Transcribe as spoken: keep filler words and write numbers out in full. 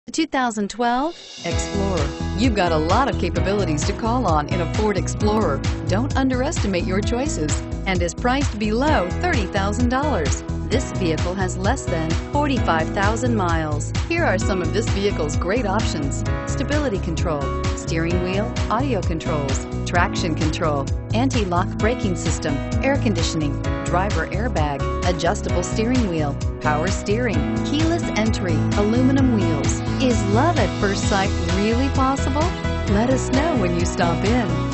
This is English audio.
two thousand twelve Explorer. You've got a lot of capabilities to call on in a Ford Explorer. Don't underestimate your choices, and is priced below thirty thousand dollars. This vehicle has less than forty-five thousand miles. Here are some of this vehicle's great options: stability control, steering wheel audio controls, traction control, anti-lock braking system, air conditioning, driver airbag, adjustable steering wheel, power steering, keyless entry, aluminum wheels. Is love at first sight really possible? Let us know when you stop in.